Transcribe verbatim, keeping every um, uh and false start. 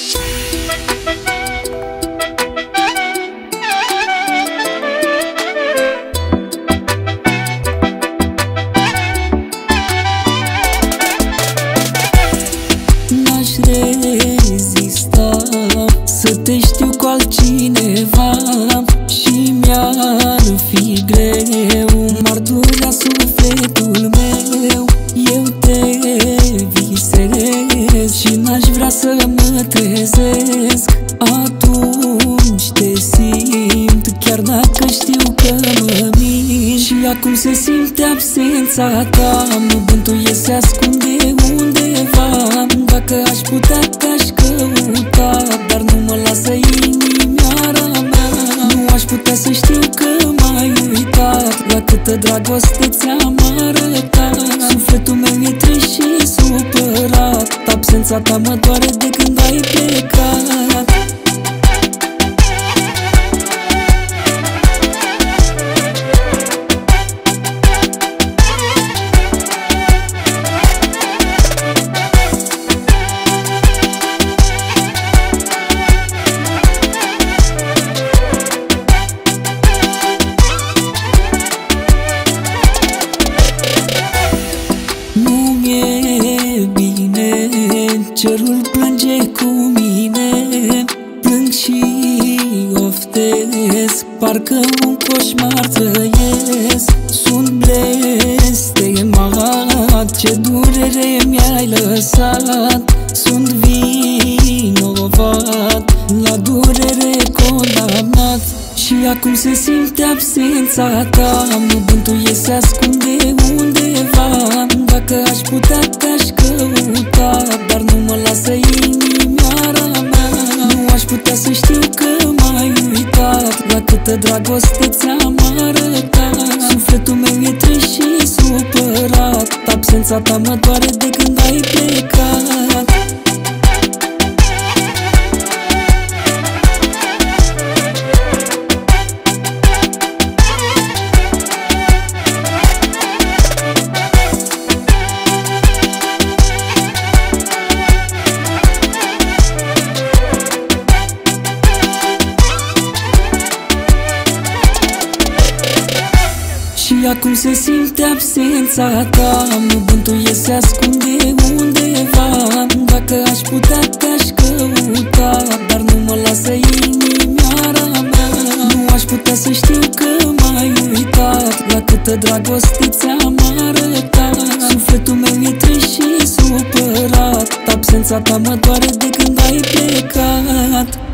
N-aș rezista să te știu cu altcineva și mi-ar fi greu, m-ar durea sufletul meu. Eu te visez și n-aș vrea să mă trezesc. Atunci te simt, chiar dacă știu că mă mint. Și acum se simte absența ta, mă bântuiesc, se ascunde undeva. Dacă aș putea te-aș căuta, dar nu mă lasă inimioara mea. Nu aș putea să știu că m-ai uitat, la câtă dragoste ți-am arătat. Sufletul meu e trist și supărat, absența ta mă doare de când ai plecat. Cerul plânge cu mine, plâng și oftez, parcă un coșmar trăiesc. Sunt blestemat, ce durere mi-ai lăsat. Sunt vinovat, la durere condamnat. Și acum se simte absența ta, mă bântuiesc, se ascunde undeva. Dacă aș putea te-aș căuta, dar nu mă lasă inimioara mea. Nu aș putea să știu că m-ai uitat, la câtă dragoste ți-am arătat. Sufletul meu e trist și supărat, absența ta mă doare de când ai plecat. Și acum se simte absența ta, mă bântuiesc, se ascunde undeva. Dacă aș putea te-aș căuta, dar nu mă lasă inimioara mea. Nu aș putea să știu că m-ai uitat, la câtă dragoste ți-am arătat. Sufletul meu e trist și supărat, absența ta mă doare de când ai plecat.